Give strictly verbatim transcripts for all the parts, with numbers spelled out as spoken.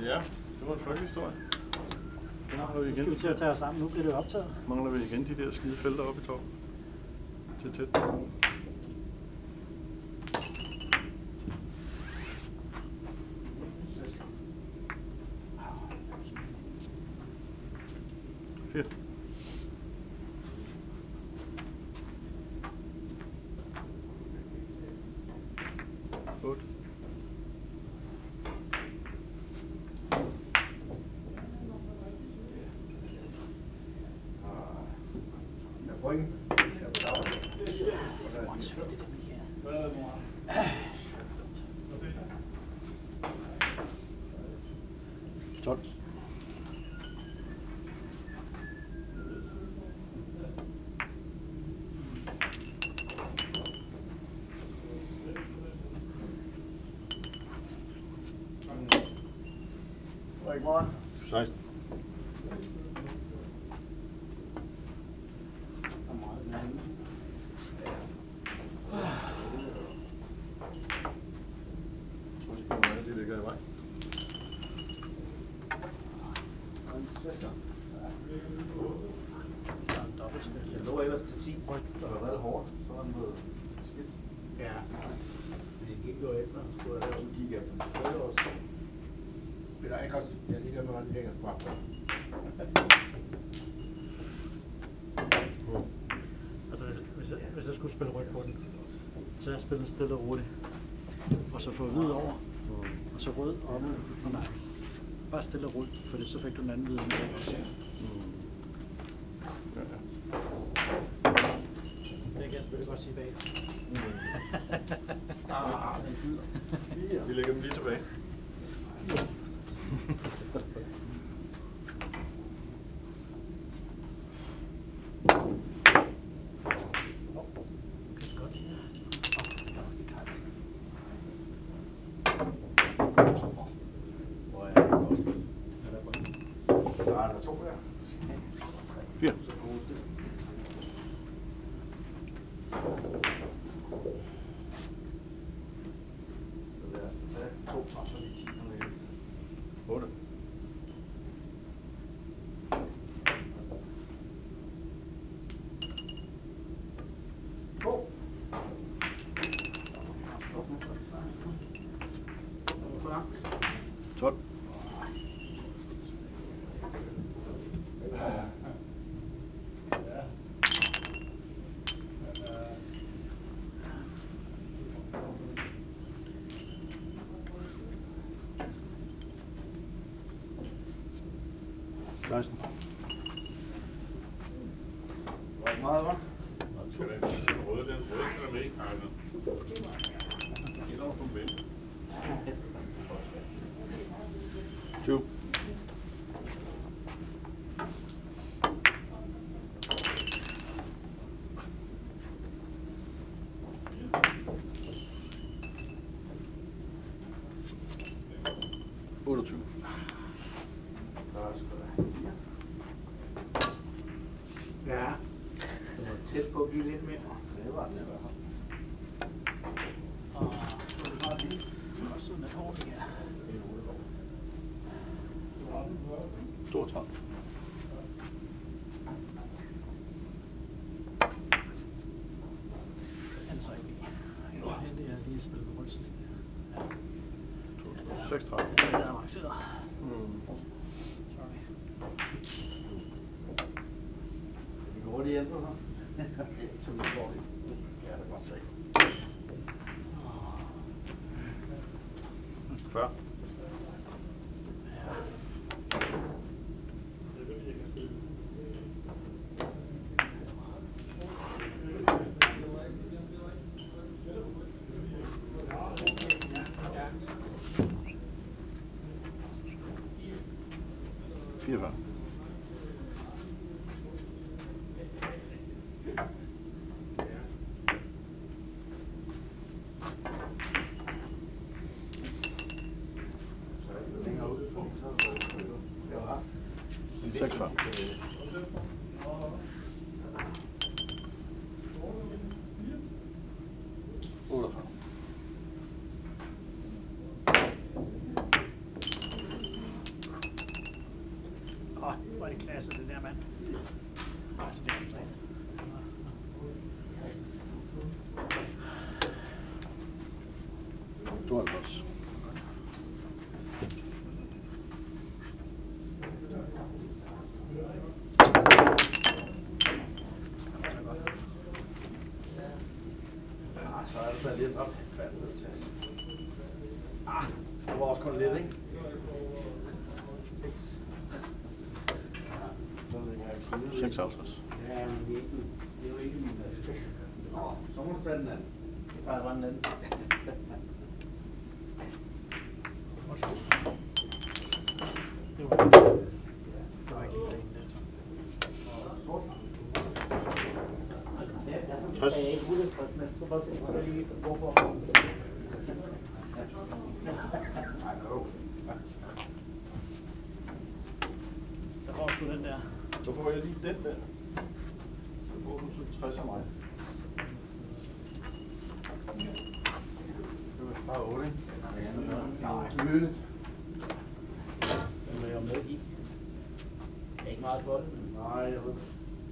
Ja, det var en frygtelig historie. Ja, så skal vi til at tage os sammen. Nu bliver det optaget. Mangler vi igen de der skide felter oppe i toppen. Til tæt. Fire. Otte. Point. tolv. Det var ikke meget. seksten. De ligger i vej. Det lå ellers til ti point, så har været hårdt, så var den blevet skidt. Ja. Det gik jo efter. Så gik jeg til tredje år. Men der er ikke også, jeg ligger med den længere fra. Altså hvis, hvis, jeg, hvis jeg skulle spille ryg på den, så jeg spiller stille og roligt. Og så få hvid over, og så rød op, og nej. Bare stille og roligt, for så fik du den anden hvide med også. Ja, ja. Det kan jeg selvfølgelig godt sige bag. Ah, den flyder. Vi lægger dem lige tilbage. Fire. Otte. tolv. seksten. Det var ikke meget, hva'? Skal den røde, den røde er med i kakket. Det er også nogle vind. tyve. otteogtyve. Ja, det var tæt på at give lidt mere. Det var den i hvert fald. Og så har vi også sådan et hårdt her. toogtredive. Han så ikke. Jeg er så heldig, at jeg lige spiller på rødt side. seksogtredive. Det er avanceret. Mm. Sorry. Vi går hurtigt hjælpe så. Så vi går vi. Ja, det kan godt se. fyrre. fireogfyrre. seksogfyrre. otteogfyrre. Altså, det er ikke sådan. tooghalvtreds. Ah, så er det så lidt op. Ah, det var også kun lidt, ikke? Så lægger jeg kugle. seksoghalvtreds. Ja, men det er, ikke, det er jo ikke min øh, Nå, så må du tage den anden. det er bare bare den anden. Værsgo. Det var det. Der var ikke lige en der. Ja, jeg er sådan, tres. at jeg ikke utilfreds med. Så bare se, hvad der lige er hvorfor. Nej, no. Så får du den der. Så får jeg lige den der. Så får du så tres af mig. Det var bare otte, ikke? Nej, øget. Den er jo med i. Det er ikke meget for det, men Nej, jeg ved det.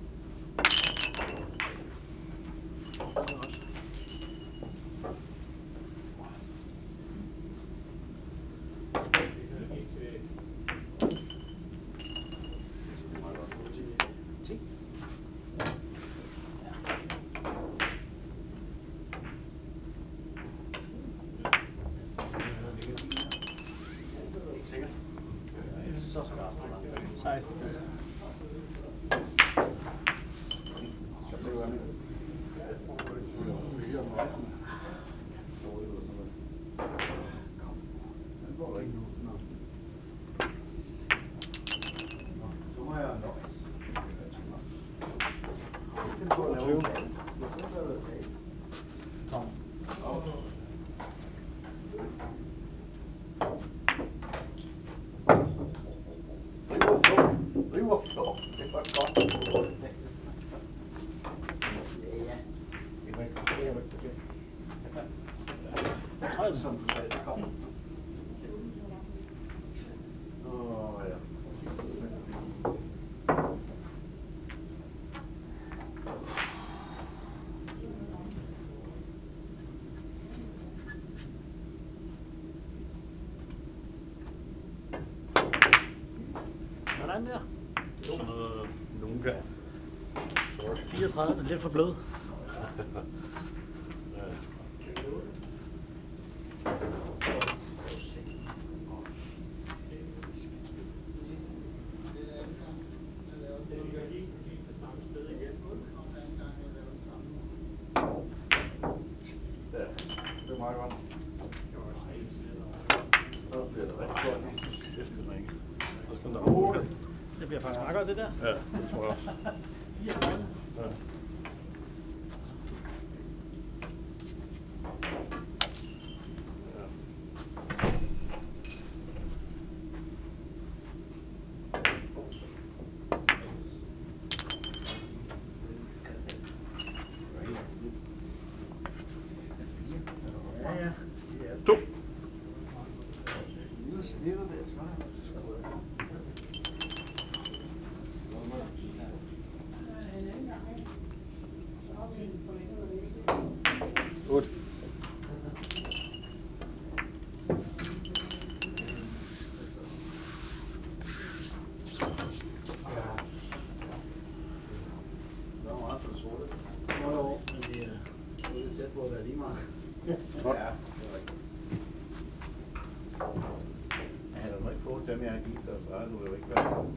Det er også. ti. Ikke sikkert. Så skarpt. seksten. Så det var det. Den får du ikke nu. Nå. Så må jeg nok. toogtyve. Kom. River flå. River flå. Det var godt. ja, ja. Det var ikke det, jeg var ikke forkert. tredive, som du sagde, det kom. Åh, ja. Sådan der. Sådan noget, nogen kan. Sorry. fireogtredive. Lidt for blød. Ja, det var meget godt. Så bliver det rigtig godt. Efter ringe. Så skal der otte. Det bliver faktisk meget godt, det der. Ja, det tror jeg også. fireogtredive. Ja. Ja, ja. Ja. To. Lille snitter der, så er det sgu da. otte. Det var meget for det sorte. Jo, jo, men det er det er tæt på at være lige meget. Godt. Ja, det er rigtigt. Ja, havde du ikke fået dem, jeg har givet dig, så havde du jo ikke været.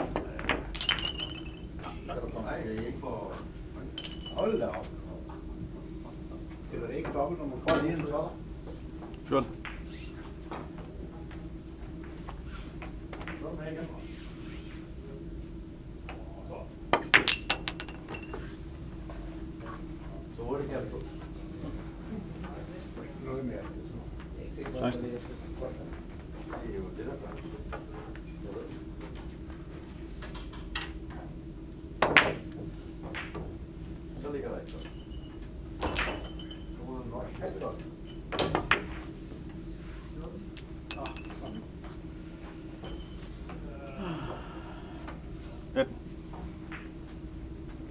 Kan du komme til ikke for... Hold da op. Det var ikke dobbelt nummer. Prøv lige en top. fjorten. Så er med igen. Så hurtigt kan du få. Noget mere. seksten. Det er jo det, der gør det. Jeg ved. Så ligger der ikke godt. Så må du nok have godt. atten.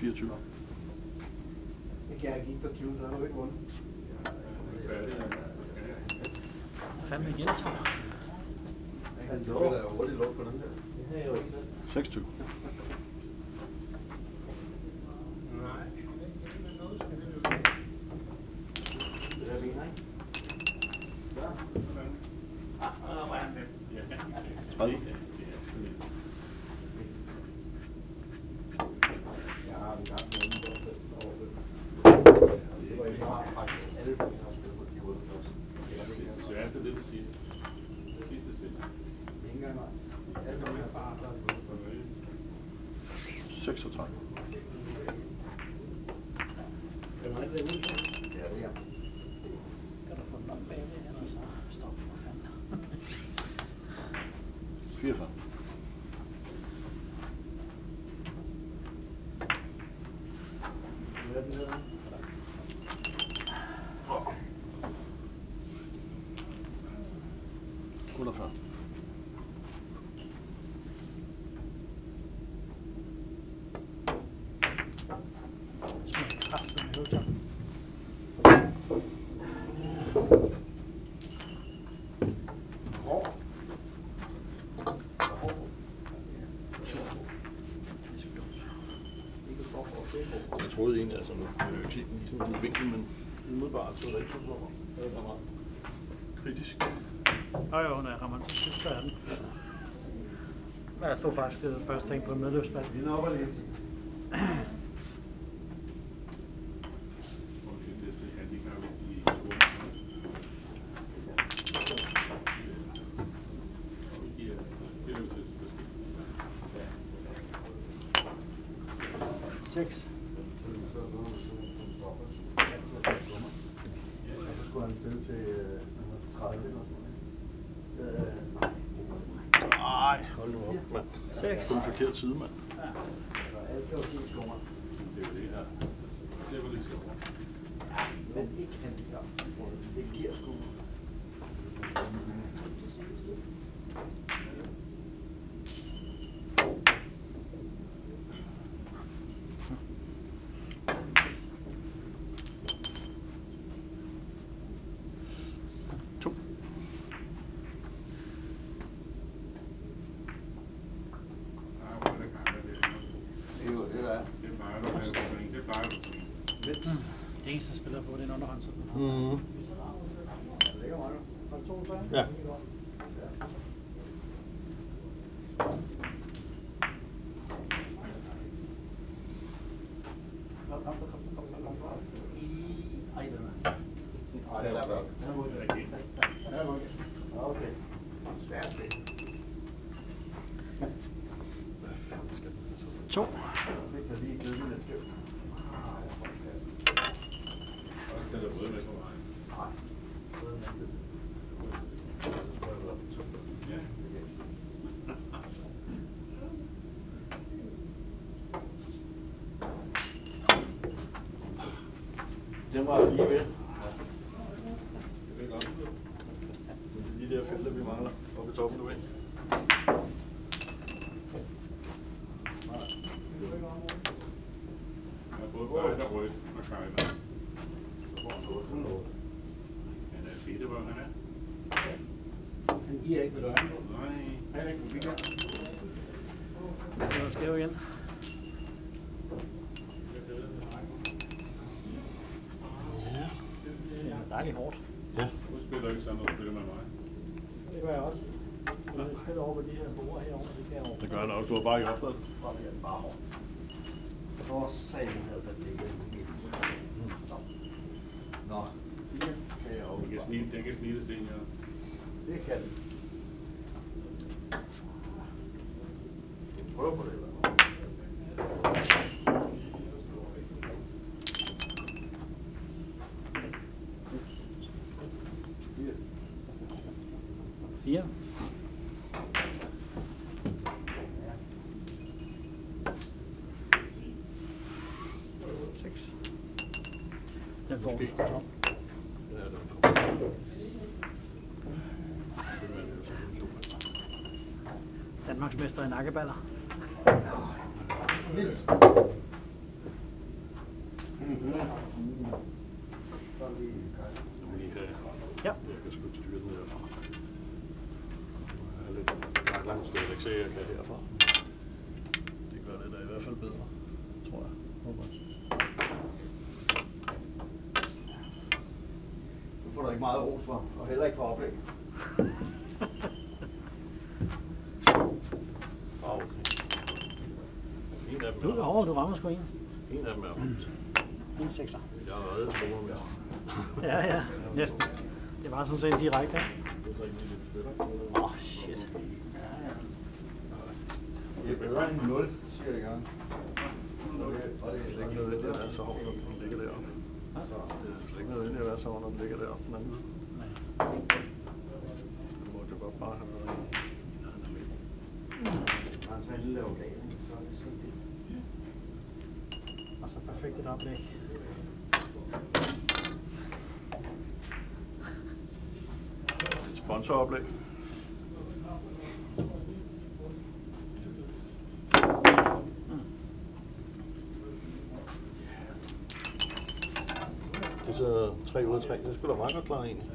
fireogtyve. Så kan jeg give på tyve, så har du ikke vundet. Fandme igen, tror jeg. Han spiller jo hurtigt luk på den der. Det havde jeg jo ikke. seksogtyve. Nej. Det er mener, ikke? Ja. tredive. Jeg har en gang med den der selv overført. Det var ikke meget faktisk alle penge, jeg har spillet på de røde først. Det sværeste, det er det sidste. Det sidste spil. Ikke engang nej. Alle penge er bare der i røde først. seksogtredive. Det var ikke det ud. Ja, det er. Kan du få den op bagved, eller så stop for fanden. fireogfyrre. Hvad er den der? otteogfyrre. Smager kraftigt med høvtoppen. Jeg troede egentlig, altså nu kan jeg jo ikke se den i sådan en vinkel, men umiddelbart så er det ikke sådan noget. Det er meget kritisk. Og jo, når jeg rammer til syv, så er den. Men jeg stod faktisk det første ting på en medløbsband. Vi er oppe alene. seks. Så skulle han spille til tredive eller sådan noget. Nej, hold nu op, mand. seks. På den forkerte side, mand. Altså alt kan jo ske skummer. Det er jo det her. Det var lidt sjovt. Men ikke handicap. Det giver sgu. To. Det er jo det, der er. Det plejer du at lave sådan. Det plejer du sådan. Mindst. Det eneste, jeg spiller på, det er en underhånd. Så. Mhm. Det ligger meget. Var det to, så? Ja. Kom, kom, kom, kom, kom, kom. Ej, den er. Ej, den er godt. Den er godt. Den er godt. Okay. Svært spil. Hvad fanden skal den være så? To. Det kan lige glide lidt skævt. Og så sætter røde med på vejen. Nej. Det er det. Så skal jeg være på to. Ja. Den var lige ved. Det er godt. Det er de der felter, vi mangler oppe i toppen, du ved. Han har både Kajler og rødt og Kajler. Så får han noget for noget. Han er fedt, hvor han er. Han giver ikke med døren. Nej. Heller ikke på weekend. Det var skæv igen. Det er dejligt hårdt. Ja. Du spiller ikke sådan, når du spiller med mig. Det gør jeg også. Jeg spiller over på de her borde herovre, det kan jeg over. Det gør han også. Du har bare ikke opdaget det. Så bliver den bare hård. For sagen havde været det ikke. Nå. Fire kan jeg Den kan også. snige, den kan snige det senere. Det kan den. Prøv på det, eller? Fire. Fire. Seks. Den får du sgu tom. Ja, det Danmarksmester i nakkeballer. Vildt. ikke se, at jeg kan herfra. Det gør det da i hvert fald bedre, tror jeg. Håber. Du får da ikke meget ros for, og heller ikke for oplæg. Ah, okay. En af dem Du, er oh, du rammer sgu en. En af dem er ramt. En sekser. Jeg har reddet skolen med. Ja, ja, næsten. Det var sådan set direkte. Det er så ikke lige lidt spiller. Åh, oh, shit. Det er bedre end nul, siger jeg gerne. Og det er slet ikke nødvendigt at være så hård, når den ligger deroppe. Det er slet ikke nødvendigt at være så hård, når den ligger deroppe den anden. Nej. Du måtte jo godt bare have været en. Når han så en lille ovale, så er det så vildt. Og så perfekt et oplæg. Et sponsoroplæg. Det er så tre ud af tre. Det skulle da meget godt klare egentlig.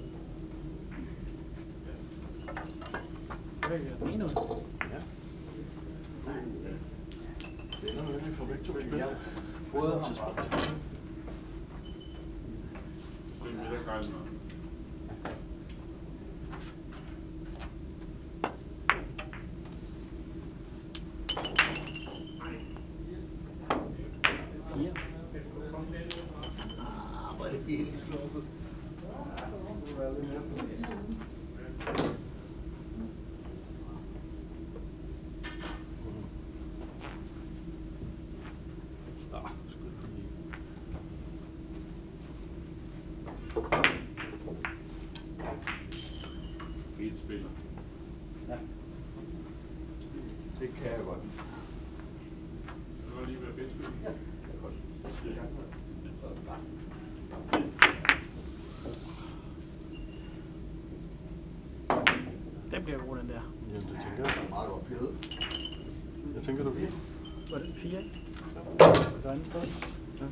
Det er minus. Ja. Det ender med, at vi får begge to spil. Fodret Tidspunkt. ham. Det er middagkejlen. Fire. Ah, hvor er det helt slukket. Det kunne være lidt mere på det. Ah, sgu lige. Fedt spiller. Ja. Det kan jeg godt. Det var lige være fedt spiller. Ja, det kan jeg godt. Den bliver god, den der. Jamen, det tænker jeg. Det er meget godt pillet. Jeg tænker, du vil. Var det fire, ikke? Der er anden sted. Ja.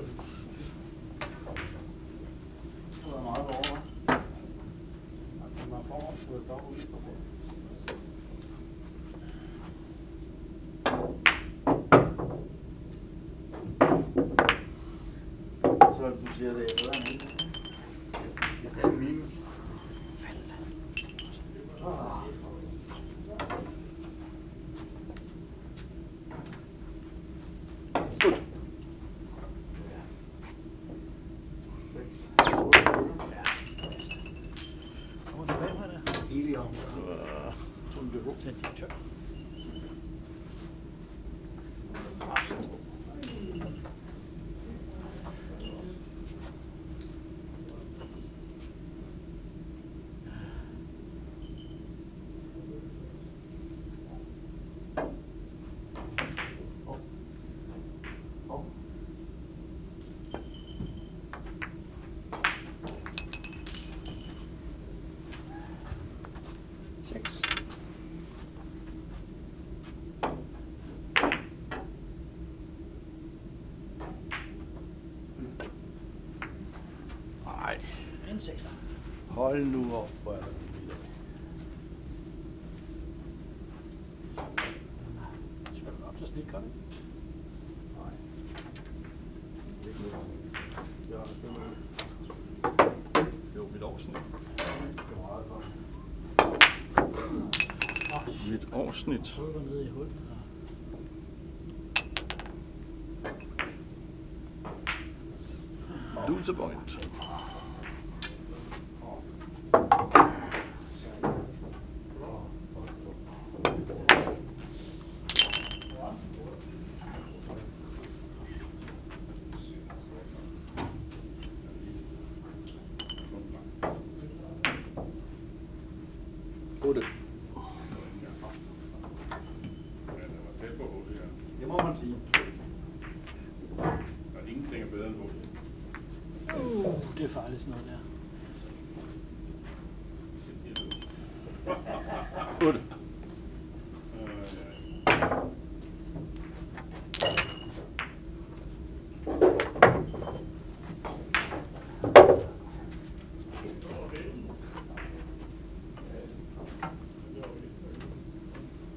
Det var meget over, hva'? Den var foran, så det dog lige på bordet. Så du siger, det er bedre end en? Det er minus. Ah. Seks. Kommer tilbage med det. Helium. Øh, tror du, det er god? Til direktør. Seks. Nej. En sekser. Hold nu op, hvor er det vildt. Skal du op til sneak cut? Nej. Ikke nu. Jeg har spillet med. Jo, mit årsnit. Det var meget godt. Åh, shit. Mit årsnit. Så var nede i hul. Lose a point. otte. Ja, det var tæt på hullet, ja. Det må man sige. Så ingenting er bedre end hullet. Uh, det er farligt sådan noget der. Det siger du. otte. Øh, ja.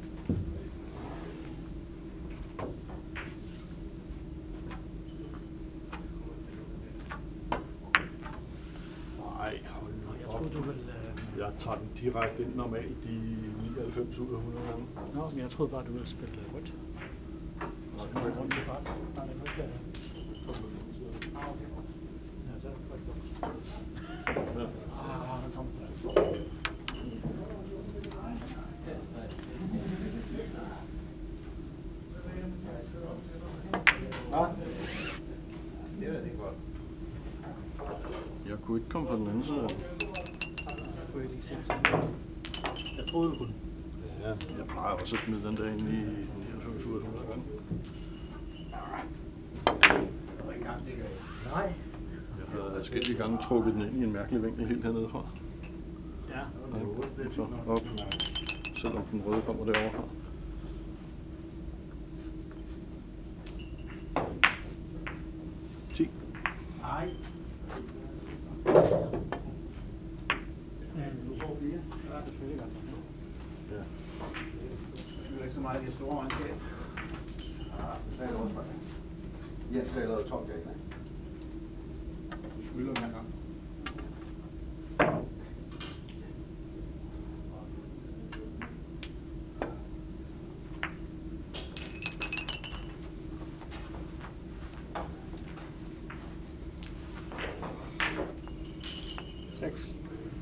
tager den direkte ind normalt i nioghalvfems ud af hundrede gange. Nå, men jeg troede bare, du ville spille rødt. Så er der grund til bare. Nej, det kan ikke. Ja, så er det godt. Ah, den kommer. Hvad? Det er det godt. Jeg kunne ikke komme på den anden side af den. Jeg kunne ikke lige se det. Jeg troede, du kunne. Ja, jeg plejer også at smide den der ind i nioghalvfems ud af hundrede gange. Nej. Jeg har adskillige gange trukket den ind i en mærkelig vinkel helt hernede fra. Ja, Ja, så op, selvom den røde kommer derovre fra. ti. Nej. nu går vi. Ja, selvfølgelig godt. Ja. Det er ikke så meget i det store regnskab. Ja, det sagde jeg også før. Jens har lavet tolv dage, ikke? Du skylder mig en gang. seks.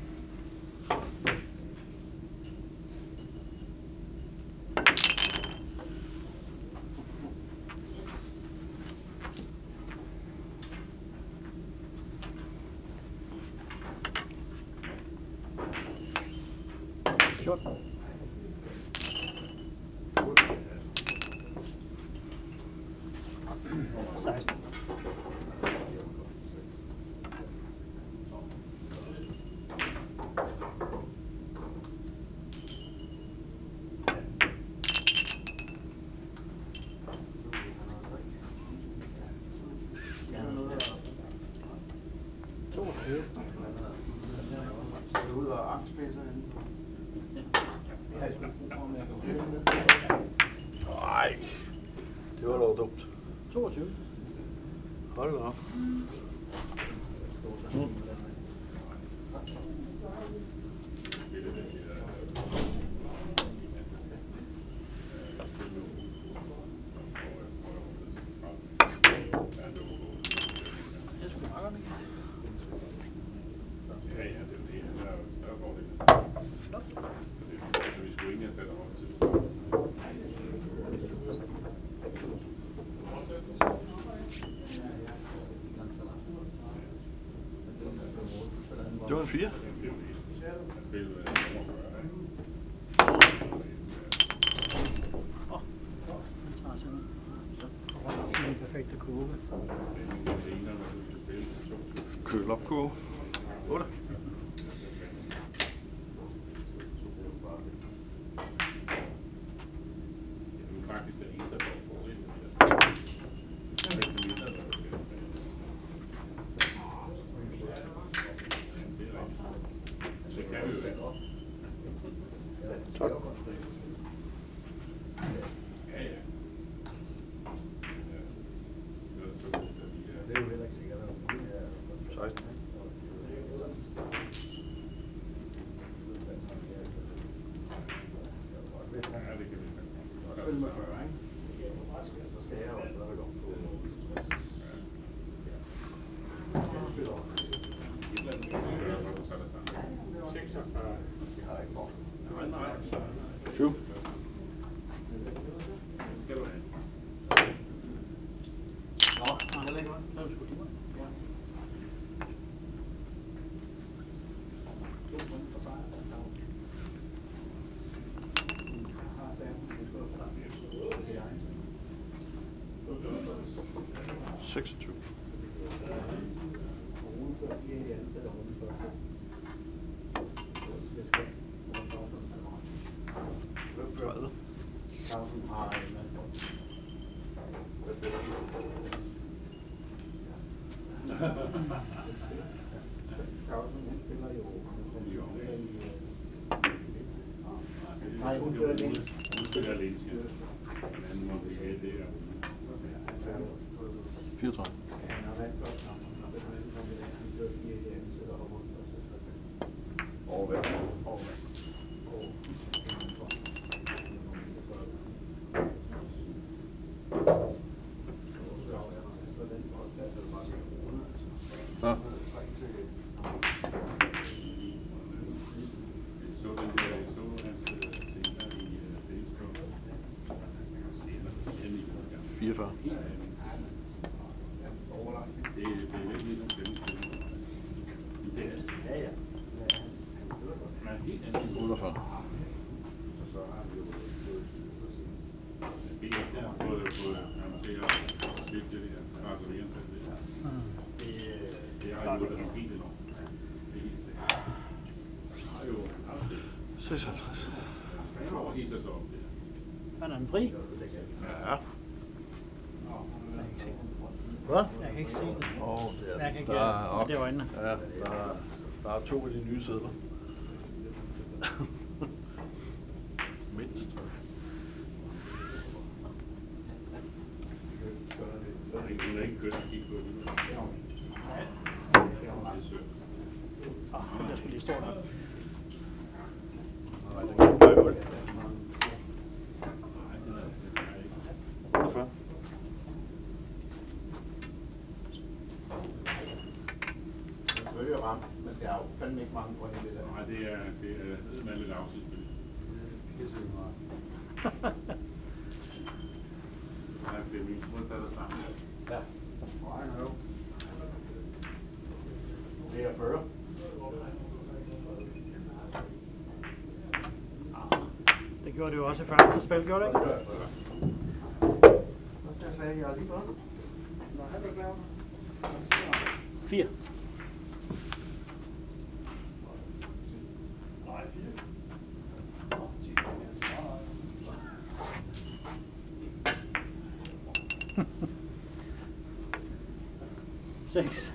fjorten. seksten. toogtyve. Så er du ude og angstspidser henne? Det har jeg sgu ikke brug for, om jeg kan finde det. Nej, det var dog dumt. toogtyve. Hold da op. Mm. Det er sgu meget godt, ikke? Ja, ja, det er jo det. Der er jo større fordele. Flot. Så vi skulle egentlig have sat op til. Det var en fire. Det er jo det. Han spillede med nummer fyrre, ikke? Åh, oh, den tager simpelthen. Så rundt i den perfekte kurve. Det ene, når du skal spille til to tusind. Køl op kurve. otte. Du er faktisk den eneste, der får fordel. Det er ikke så mindre, der skal. Det er rigtigt. Så kan vi jo ikke. tolv. Ja, ja. Ja. Det er så godt, at vi er. Det er jo heller ikke sikkert, at det er seksten. Ja, det kan vi sagtens. spille med fyrre, ikke? Så skal jeg jo stadigvæk op på Et eller andet skal vi gøre, for at tage det sammen. seksogfyrre. jeg har ikke for. Nej, nej. syv. Den skal du have. Nå, jeg lægger mig. Så er det sgu dimmer. Ja. To point for sejr. Har Sam, det står for dig. Det er jeg. seksogtyve. Og Rune før fire i det andet, så er der Rune første. Det skal tredive. Tavsen har en mand på. Hvad spiller du? Tavsen, hun spiller jo. Hun spiller i... Nej, hun spiller alene. Hun spiller alene, siger jeg. Den anden må vi have, det er fireogtredive. Ja, han har valgt først kamp, og den anden kom i dag. Han spiller fire i det andet, så der har vundet først. Og hvad? Og fireogfyrre. Det, det er lidt ligesom gennemspil. Det er Ja, ja. man er helt anden. otteogfyrre. Og så har vi jo Det er der både både man til at slippe det der. Altså mere end det der. det, Det har jo været helt enormt. Det er helt sikkert. Har jo haft det. seksoghalvtreds. For at hisse sig op der. Han er en fri. Ja. Jeg kan ikke se den. Hvad? Jeg kan ikke se den. Åh, oh, det er, Jeg kan ikke der er, ja, det er øjnene. Ja, der er, der er to af de nye sædler. Mindst. Der er ikke, hun er ikke kørt at kigge på det nu. Det er sødt. Ah, jeg skulle lige stå der. Nej, det er ikke meget godt. otteogfyrre. selvfølgelig ramt, men der er jo fandme ikke mange point i det der. Nej, det er, det er med lidt afsidspil. Pisse meget. Der er Flemming modsat og sammen. Ja. Nej, no. niogfyrre. Det gjorde det jo også i første spil, gjorde det ikke? Det gør jeg fyrre. Først jeg sagde, jeg er lige med. Når han er klar. Fire. Nej, fire. Seks.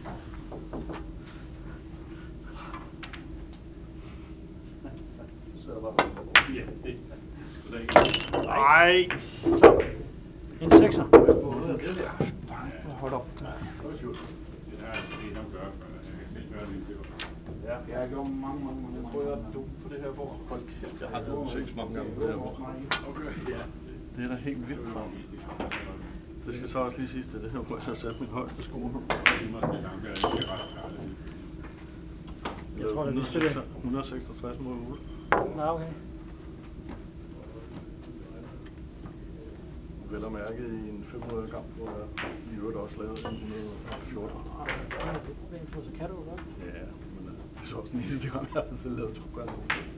Så sidder bare Ja, det er sgu da ikke. Nej. En sekser. Hold op. Det har jeg set ham gøre før. Jeg kan selv gøre det indtil. Ja, jeg har gjort mange, mange, mange, Jeg mange. tror, jeg er dum på det her bord. Hold kæft, jeg har lavet seks mange gange på det her bord. Okay, ja. Det er da helt vildt frem. Det skal så også lige sidst, det her, hvor jeg har sat min højeste sko nu. Det må være langt, jeg ikke ret klart. Jeg tror, det er vist det. et hundrede og seksogtres mod otte. Nå, okay. Vel at mærke i en fem hundrede kamp, hvor jeg i øvrigt også lavede et hundrede og fjorten. Ah, det er det problem på, så kan du jo godt. Ja, men øh, det er så også den eneste gang, jeg har altid lavet to gange.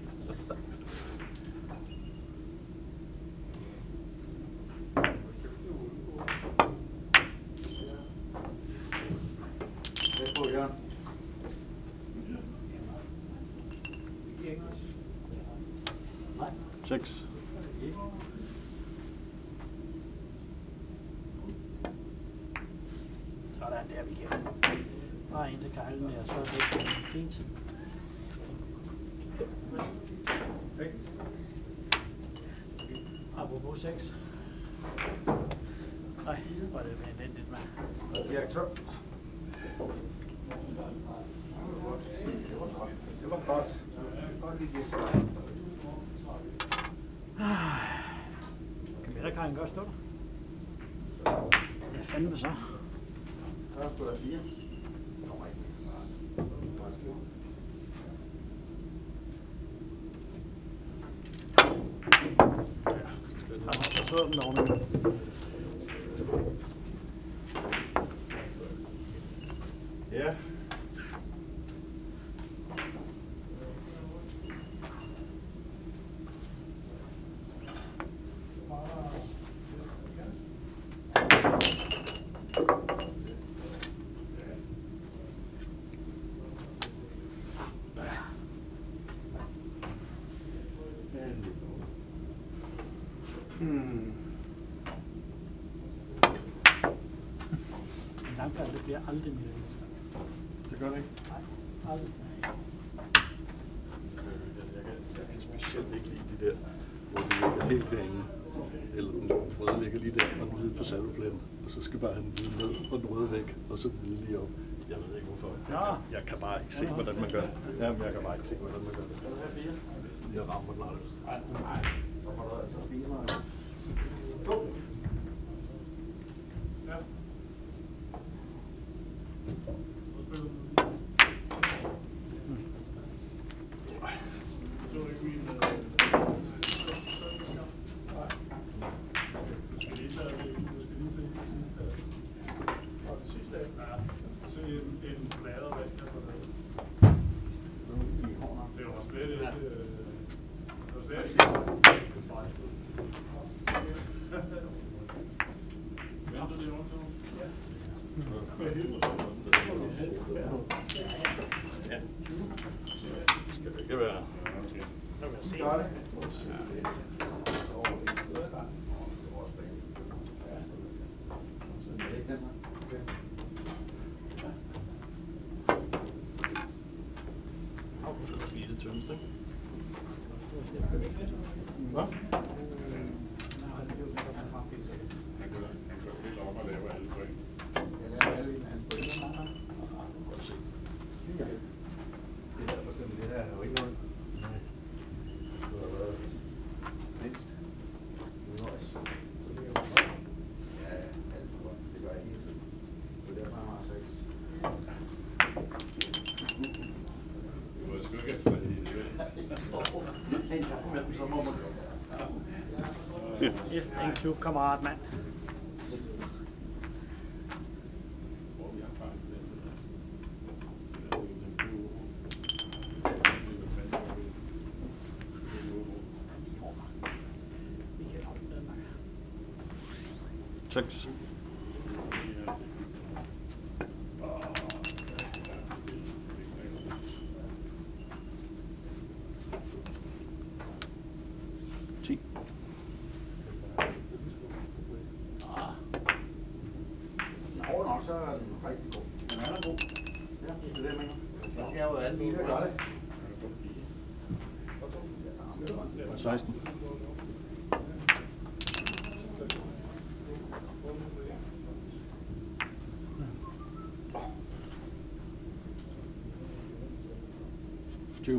Tæt på, Jørgen. Nej. seks. Sådan der, vi kan. Bare en til kejlen der, så er det fint. Apropos seks. Nej, hvor er det elendigt, mand. Direktør. Det var godt. Det var godt lige direktør. Kan midterkejlen godt stå der? Hvad fanden så? Der er sgu da fire. Kommer ikke. Jamen, så sidder den derovre. Ja. Hmm. En langkejl, det bliver aldrig mere. Det gør det ikke. Nej, aldrig. Jeg, jeg, kan, jeg kan specielt ikke lide de der, hvor de ligger helt herinde. Eller den røde ligger lige der, og den hvide på salveplætten. Og så skal bare have den hvide ned, og den røde væk, og så den hvide lige op. Jeg ved ikke hvorfor. Ja. Jeg kan bare ikke se, hvordan man gør det. Jamen, jeg kan bare ikke se, hvordan man gør det. Jeg rammer den aldrig. Nej, nej. Så får du altså fire mig. Go. Ja. Du skal lige tage det, du skal lige se. Skal det ikke være? Nu vil jeg se. Gør det. Du skal også lige det tyndest, ikke? Han Hvad? går, han går selv op og laver alle point. Godt se. Det er for eksempel det der er jo ikke noget. Du har været mindst. Nøjs. Ja, alt for godt. Det gør jeg hele tiden. Det er derfor, jeg har seks. Du må sgu ikke have taget i det, vel? En gang imellem, så må man jo. Efter en klubkammerat, mand. Jeg tror, vi har fejl på den der. Så der er jo den blå. Se, hvad fanden der er ved. Det er blå. Vi kan holde Danmark. Seks. Ti. Nå, nok, så er den rigtig god. Den er da god. Ja, det er det, jeg mener. Jeg skal jo alle mine gøre det. seksten. tyve.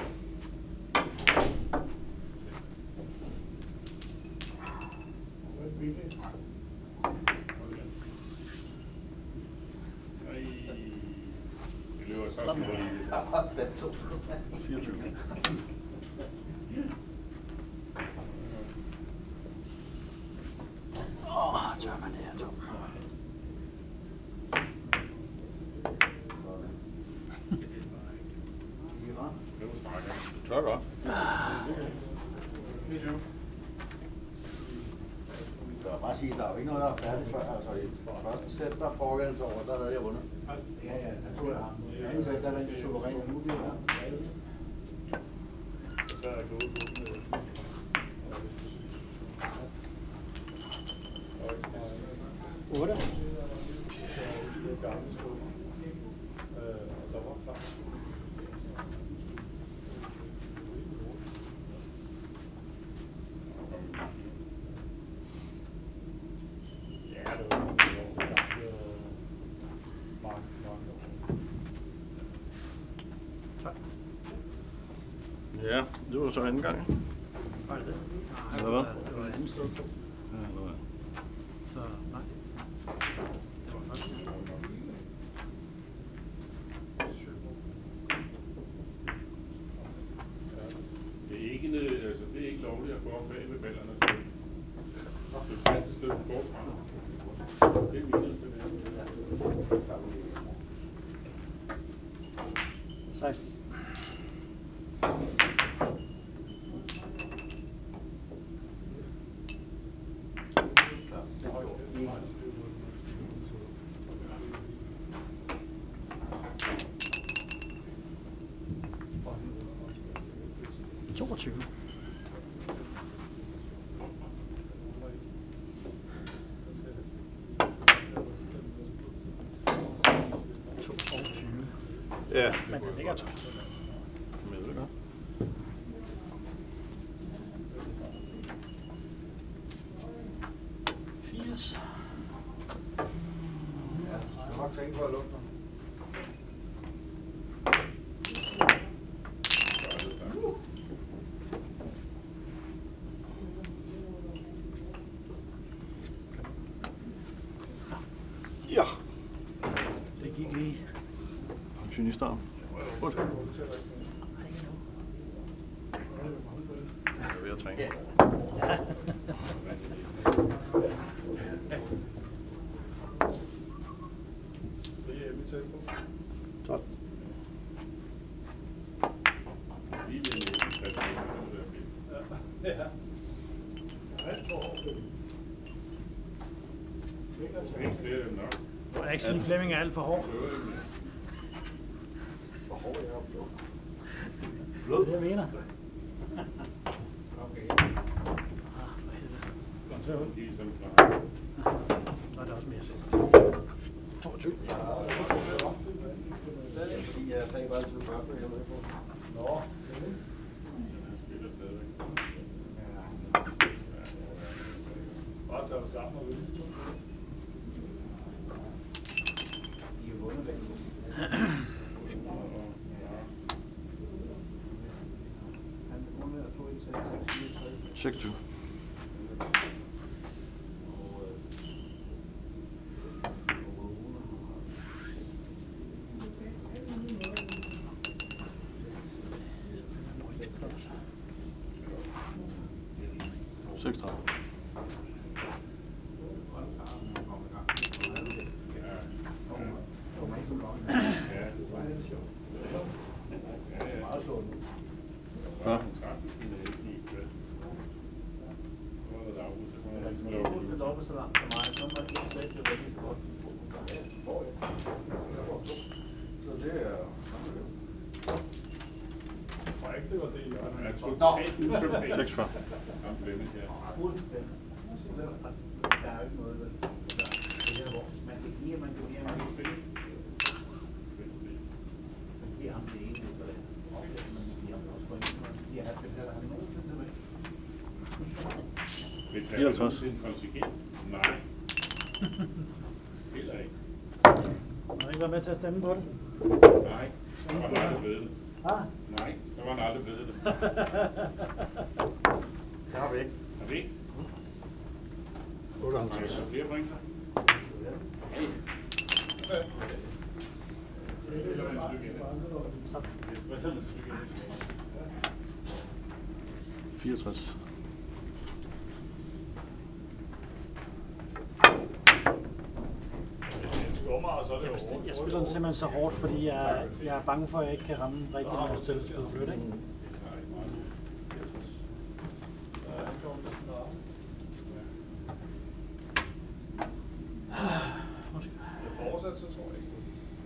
Vi løber så på lige. fireogtyve. Åh, tør man det her, Tom. Du tør godt. Jeg vil bare sige, der er jo ikke noget, der er færdigt før. Altså, i første sæt, der foregans over, der havde jeg vundet. Ja, ja, jeg tror, jeg har. I anden sæt, der vandt jeg suverænt, og nu bliver jeg. Så er jeg gået på med. otte. Ja, det var så anden gang. Var det det? Nej, Eller hvad? det var andet sted på. Ja, eller hvad? Så nej. Det var første. Det er ikke, noget- altså, det er ikke lovligt at gå op bag ved ballerne. Det er fast et stykke forfra. Det er minus det der. seksten. toogtyve. toogtyve. Ja, Men den ligger tørt. Men det godt. firs. Jeg skal nok tænke på at lukke den. Ja. Det gik lige. Pensionistarm. Godt. Jeg er ved at træne. tolv. Lige ved Ja. Alt for hårdt. Seks, det er nok. Og Axel Flemming er alt for hård. Hvor hård jeg er blå. Det er det, jeg mener. Okay. Ah, for helvede. Kom til at holde. Lige som klar. Så er det også mere selv. toogtyve. Fordi jeg taber altid første, jeg ved på. Nå. Han spiller stadigvæk. Bare tage det sammen og vinde. I har vundet væk. Han vundet og tog i seks fireogtredive. seksogtyve. seksogtredive. Ja. Så langt for mig, så må jeg ikke sige, det var lige så godt. Så det er... Jeg tror ikke, det var det, jeg Han er totalt usympatisk. seksogfyrre. Ham Flemming her. Fuldstændig. Der er jo ikke noget, vel? Det her, hvor man kan give, man kan give ham det spil. Man giver ham det ene, eller man giver ham også for en, man giver ham, betaler han nogensinde med. Betaler du til en kontingent? Nej. Heller ikke. Har du ikke været med til at stemme på det? Nej, så var han aldrig blevet det. Ah. Nej, så var han aldrig blevet det. Det har vi ikke. Har vi ikke? otteoghalvtreds. Så flere point så? Eller man stykke ind. Sådan. Eller man stykke ind. fireogtres. Jeg, jeg spiller den simpelthen så hårdt, fordi jeg, jeg er bange for, at jeg ikke kan ramme rigtigt, når jeg stiller spil og flytte, ikke? Jeg fortsætter, så tror jeg ikke.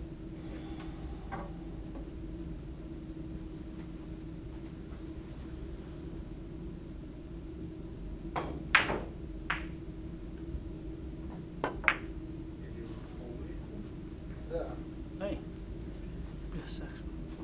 Nej. Ja, seks.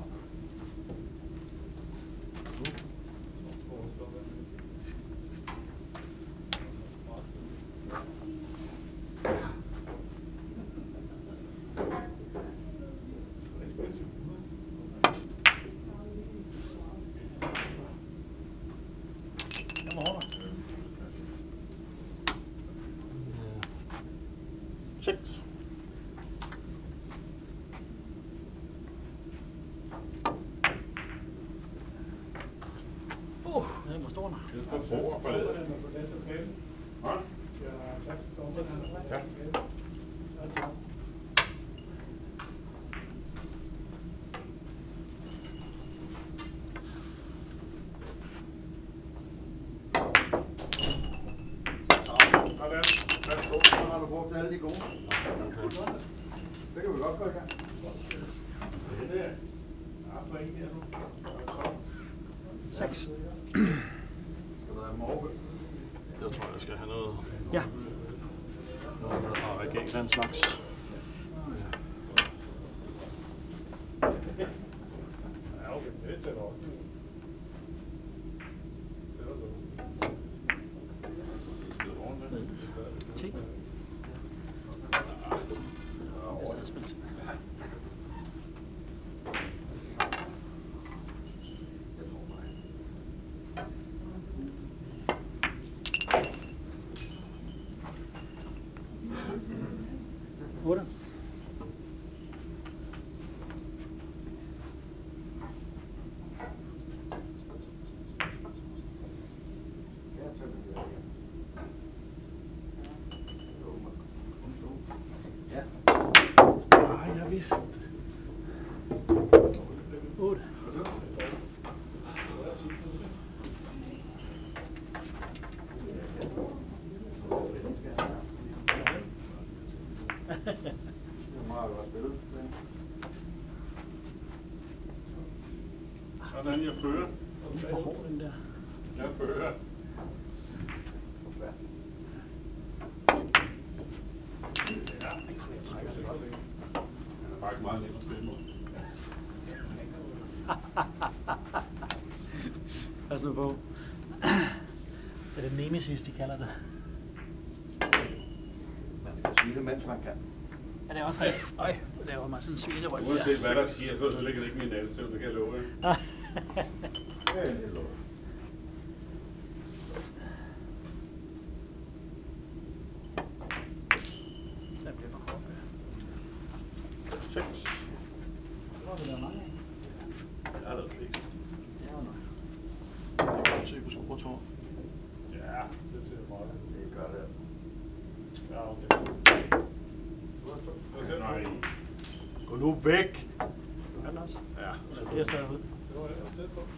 Jeg må hårdere. seks. Uh, den var stor nok. Det er på bord for det. Hva? Ja. Sådan. Værsgo. Så har du brugt alle de gode. Så kan vi godt gå i gang. Det der. Der er en her nu. seks. Skal du have dem over? Jeg tror, jeg skal have noget. Ja. Noget med A R G, den slags. Ja, okay. Det tæller også. Sætter du. ti. Jeg stadig spil til. Jeg tror mig. otte. Sådan, jeg fører. Lige for hård den der. Jeg fører. Ja, Jeg trækker det godt. han er faktisk meget nem at spille mod. Pas nu på. Er det nemesis, de kalder det? Man skal sige det, mens man kan. Er det også rigtigt? Øj, det laver mig sådan en svinerøg. Uanset hvad der sker, så ligger det ikke min nattesøvn, det kan jeg love jer. Ja, det er lov. Den bliver for kort. Seks. Så har vi lavet mange af. Jeg har lavet flest. Det er jo nok. Det kan du se på scoretårn. Ja, det ser meget. Det gør det. Ja, okay. Nej. Gå nu væk! Er den også? Ja, Så det er stadig ud. Det var jeg også tæt på.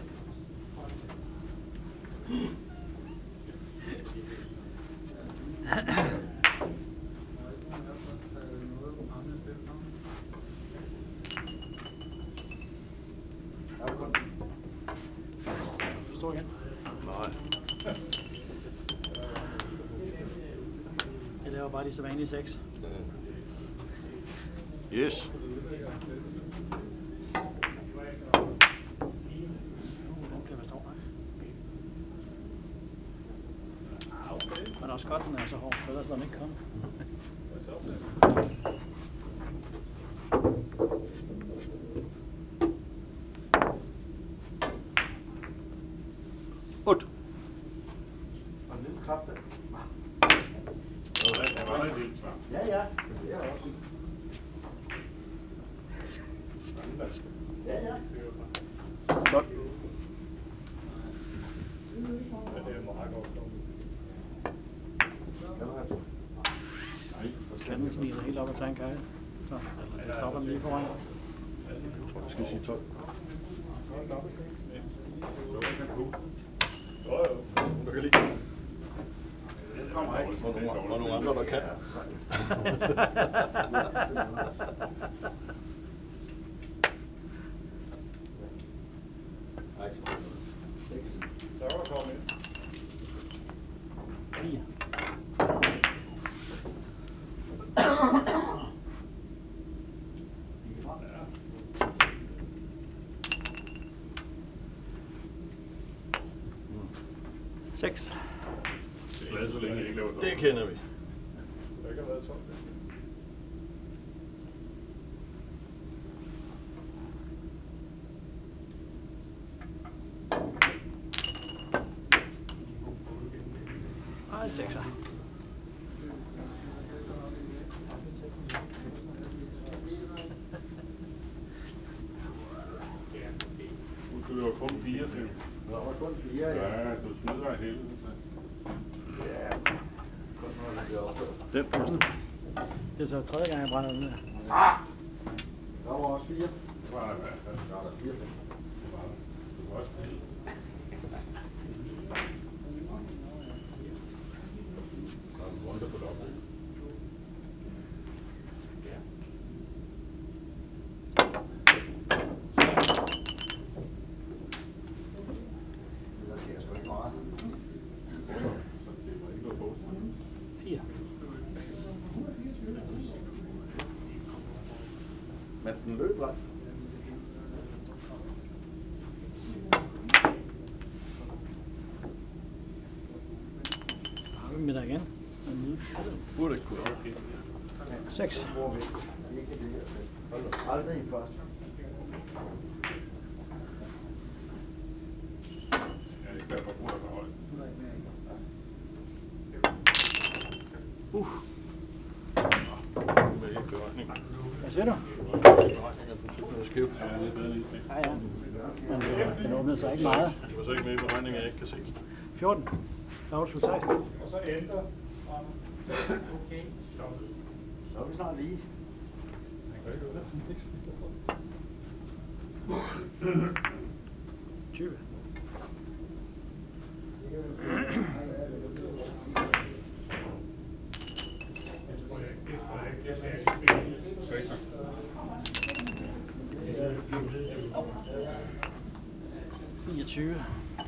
Forstår igen. nej. Jeg laver bare de sædvanlige seks. Yes. Den bliver vist hård nok. Men også godt, den er så hård, for ellers lader den ikke komme. otte. Og en lille klap der. Det var da et helt svar. Ja, ja. Det er også. Ja, ja. tolv. Ja, det er meget godt. Kan du have to? Nej, så skal Kan den snige sig helt op og tage en kajle? Så, eller det stopper den lige foran. Jeg tror, jeg skal sige tolv. Så kan jeg kunne. Jo, jo. Du kan lide. Det kommer ikke. Og nogle, og nogle andre, der kan. Nej, det kan lide. Så var jeg kommet ind. Fire. Seks. Jeg er glad, så længe jeg ikke laver Det kender vi. Der ikke har været tolv. Og en sekser. Du løber kun fire til. Der var kun fire, ja. Ja, du snyder af helvede. Ja. Kun når det bliver opført. Den pusten. Det er så tredje gang, jeg brænder den der. Der var også fire. Det var der i hvert fald. Der var der fire. Det var der. Du var også til. Der er en wonderful oplæg. Der sker sgu ikke meget. Så det var ikke noget på. Fire. Men den løb langt. Så har vi dem der igen. Burde ikke kunne. Seks. Hvor vi ikke det her. Aldrig i først. Ja, det kan jeg godt bruge dig for højt. Uh. Med ikke beregning. Hvad siger du? Beregningen er fuldstændig skævt. Ja, det er bedre lige til. Ja, ja. Men øh, den åbnede sig ikke meget. Det var så ikke med i beregningen, jeg ikke kan se. fjorten. Der var du seksten. Og så enter. Okay, stop. Så er vi snart lige. Man kan ikke gøre det. tyve. enogtyve.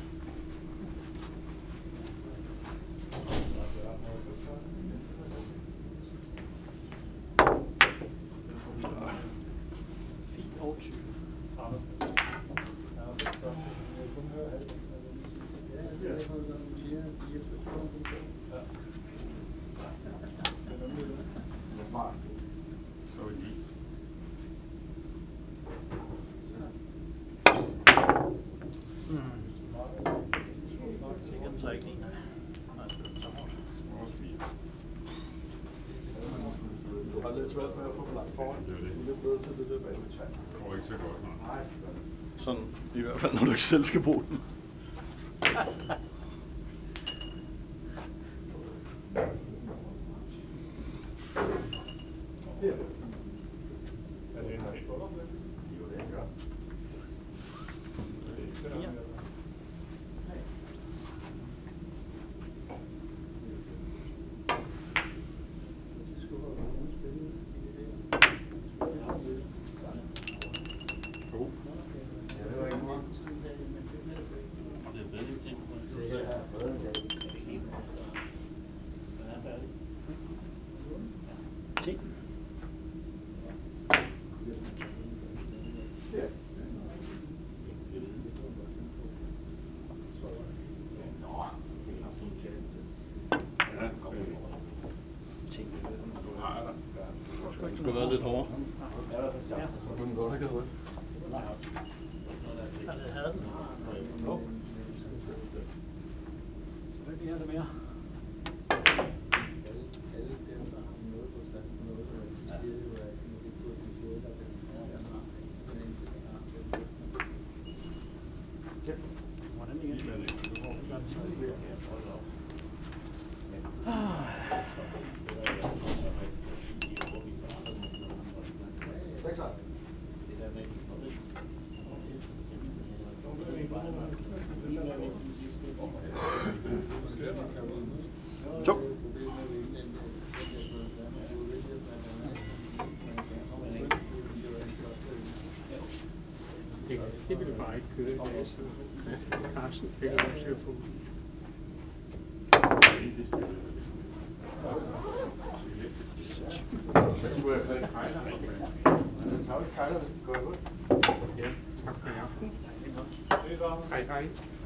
fireogtyve. Så er de. Sikkert tre kliner. Nej, det er så hårdt. Også fire. Du har lidt svært med at få dem langt foran. Det er det. Du er lidt bedre til det der bagved. Det går ikke så godt, nej. Sådan, i hvert fald når du ikke selv skal bruge den. Er det en rigtig godt om det? Jo, det gør. fire. To. Ja, det var ikke meget. Det er bedre ting. Det er bedre end det. ti. Ja. Ja, ti. du har der. Den skulle være lidt hårdere. Ja, Så kunne den godt have givet rødt. jeg havde den. Nå. Så vil vi have det mere. Hvordan igen? Hvad er det? Gør den så. To. Det, det ville bare ikke køre i dag, så Carsten fik lov til at få. Men du er fået kejler. Den tager jo ikke kejler, hvis den går i hul. Ja, tak for i aften. Hej, hej.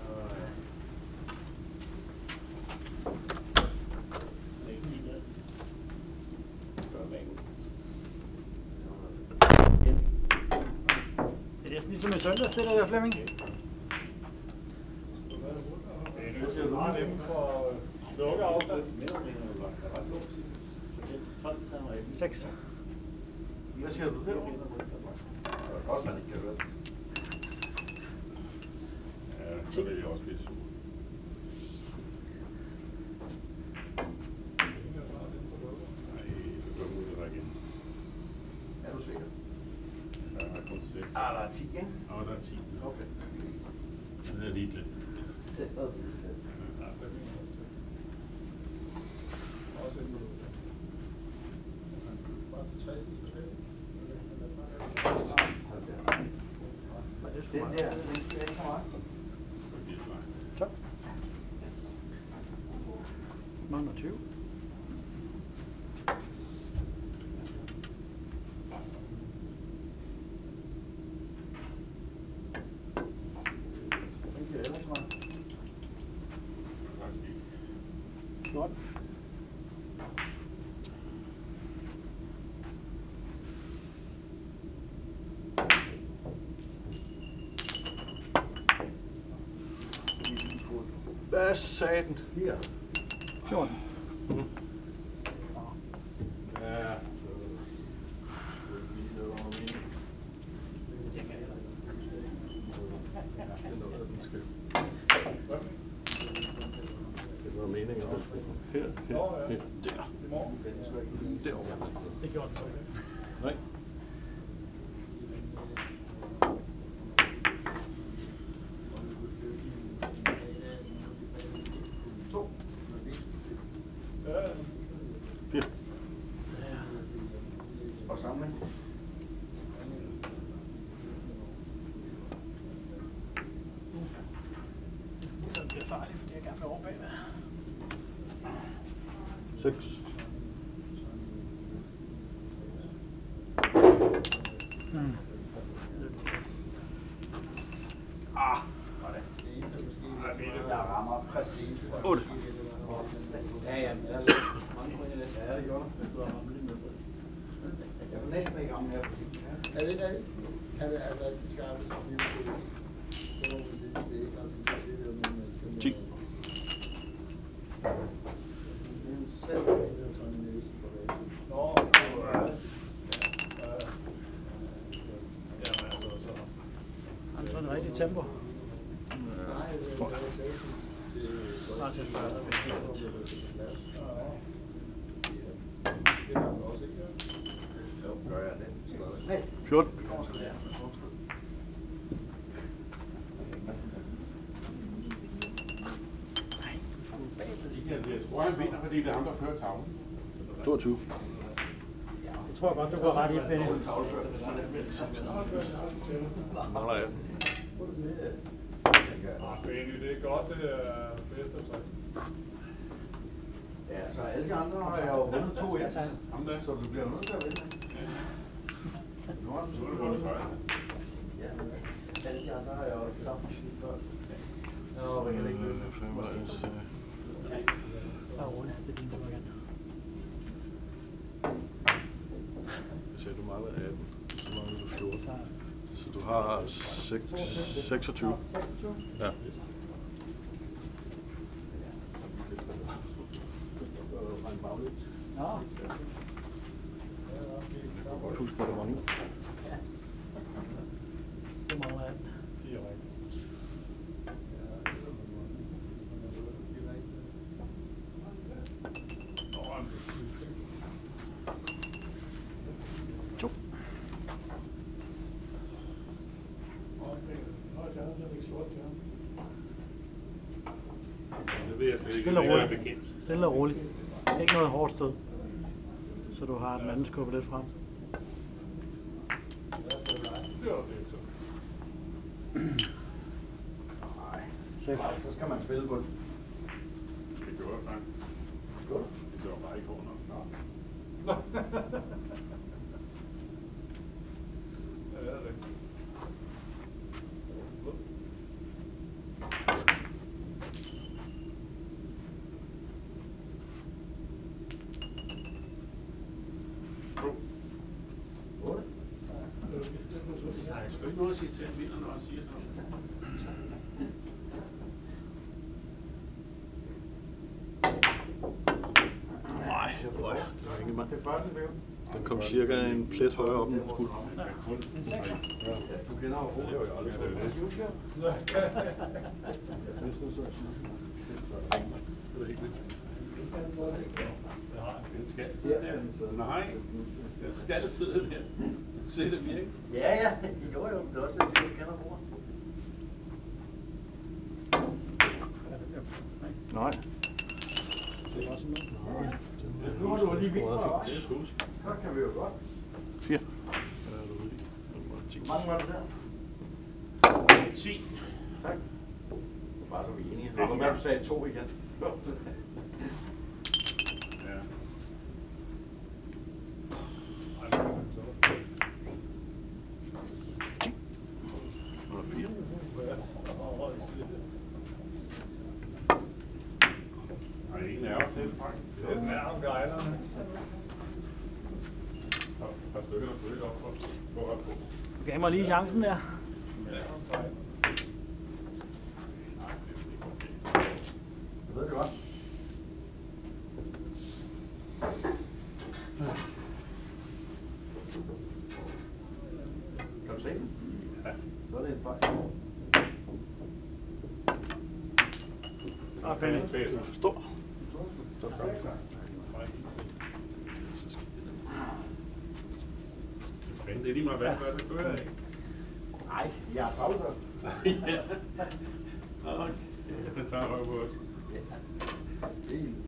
Det er næsten ligesom i søndags, det der, der Flemming. Nu siger du meget nemt for lukke afstand. seks. Hvad siger du derovre? Det er godt, man ikke kan høre det. Ja, så vil jeg også blive sur. Nej, så går ud der igen. Er du sikker? Der er kun seks. Ah, der er ti, ikke? Nå, der er ti. Okay. Den er lige glemt. Det er noget. Ja, der er Og det er sgu Den meget. der, den skal ikke så meget. det er fejl. Så. Mangler tyve. Den giver heller ikke så meget. Faktisk ikke. fjorten. Hvad sagde den? Fire. fjorten. Ja. Skulle ikke lige noget over mening. Det er noget, den skal. Det var meningen, at den skulle her, her, her, der. Derovre. Det gjorde den så ikke. Nej. To. Fire. Og samling. farligt, fordi jeg gerne vil over bagved. seks. Mm. Ah, sådan. Jeg rammer præcis. otte. Ja, ja, men der er mange point i det. Ja, det gjorde du. Du har ramt lige med. Jeg kunne næsten ikke ramme mere præcis. Er det, er det? Er det, altså, de skarpe snit, det er, det må man sige, det er ikke ret sådan, det er jo, men... ti. Det er jo selv, det er sådan en næse på det. Nå, Han tager en rigtig tempo. Nej, det er tror jeg. Bare til den første. Det har man også ikke gjort. jo, gør jeg næsten stadig. Nej, fjorten. det kommer sgu der. Nej, du skulle bagved. Jeg tror, han vinder, fordi det er ham, der fører tavlen. toogtyve. Det tror jeg godt, du går ret i, Benny. Mangler atten. Ah, Benny, det er godt, det er bedst af sig. Ja, så alle de andre har jeg jo vundet to et. Ham der. Så du bliver nødt til at vinde. Nu har Så er det vundet før. Ja, alle de andre har jeg jo sammen snit før. Nå, hvor kan det ikke løbe? Bare roligt, det er din tur igen. Jeg sagde, du mangler atten. Så mangler du fjorten. Så du har seks, seksogtyve. Ja. Nå, Jeg kan godt huske, hvad der var nu. du mangler atten. To. Det ved jeg slet ikke. Stille og Det er roligt. bekendt. Stille og roligt. Ikke noget hårdt stød. Så du har den anden skubbe lidt frem. Det var det så. seks. Nej, så skal man spille på den. Det gjorde jeg faktisk. Gjorde du? Det gjorde bare ikke hårdt nok. Nå. Ja, det er rigtigt. To. otte. Der er sgu ikke noget at sige til, at vinder, når han siger sådan. Nej, jeg ved ikke. Det var ingen mand. Det er først, det Den kom cirka en plet højere op end den skulle. En sekser. Du kender jo Det var jo aldrig fået. Det er da helt vildt. Den skal sidde der. Nej, den skal sidde der. Du kan se det virke. Ja, ja. Jo, jo. Det er også det, du kender bruger. Nej. Så også nu. Nej. Nu har du lige vist mig Det også. er sgu. Så kan vi jo godt. fire. Ja, du ved ikke. Den var ti. Hvor mange var det der? ti. Tak. Bare så vi er enige. Det var godt, du sagde to igen. Ja. Ej, det var så. Den var fire. Ej, ingen af os selv, Frank. Det er sådan her om guiderne. Et par stykker, der kunne helt op for, for at få. Du gav mig lige chancen der. Ja, nej, det er ikke okay. Jeg ved det godt. Kan du se den? Ja. Så er det en fejl. Ah, Benny. Fæser. Forstår. Så kom vi sammen. Men det er lige meget hvad, hvad så kører jeg ikke. Nej, jeg er travlt. Ja. Okay. Det tager højt på os. Det er